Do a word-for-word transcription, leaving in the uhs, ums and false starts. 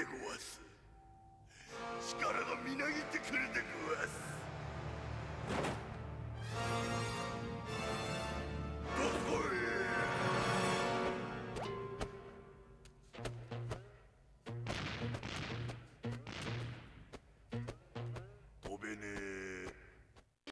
ごわす。力がみなぎってくるでごわす。